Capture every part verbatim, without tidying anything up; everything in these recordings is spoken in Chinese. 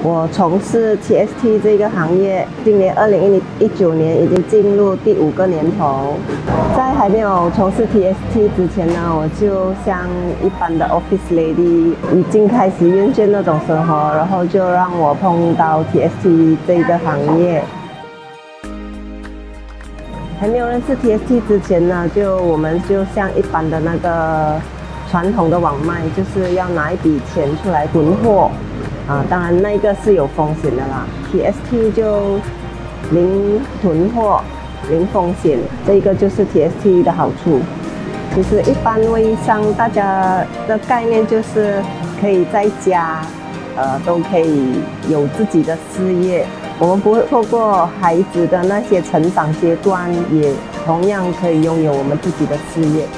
我从事 T S T 这个行业，今年二零一九年已经进入第五个年头。在还没有从事 T S T 之前呢，我就像一般的 office lady， 已经开始厌倦那种生活，然后就让我碰到 T S T 这个行业。还没有认识 T S T 之前呢，就我们就像一般的那个传统的网卖，就是要拿一笔钱出来囤货。啊，当然那个是有风险的啦。T S T 就零囤货、零风险，这个就是 T S T 的好处。其实一般微商大家的概念就是可以在家，呃，都可以有自己的事业。我们不会错过孩子的那些成长阶段，也同样可以拥有我们自己的事业。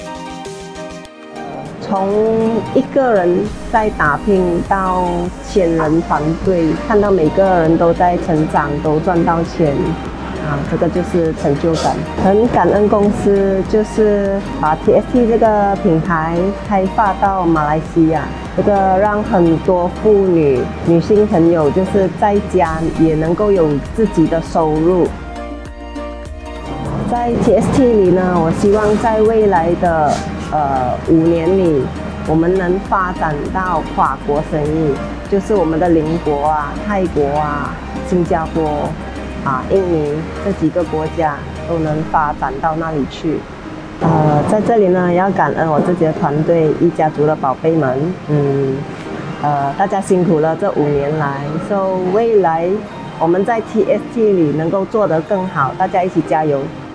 从一个人在打拼到千人团队，看到每个人都在成长，都赚到钱，啊，这个就是成就感。很感恩公司，就是把 T S T 这个品牌开发到马来西亚，这个让很多妇女、女性朋友就是在家也能够有自己的收入。在 T S T 里呢，我希望在未来的呃五年里，我们能发展到跨国生意，就是我们的邻国啊、泰国啊、新加坡啊、印尼这几个国家都能发展到那里去。呃，在这里呢，也要感恩我自己的团队一家族的宝贝们，嗯，呃，大家辛苦了这五年来，所以未来我们在 T S T 里能够做得更好，大家一起加油。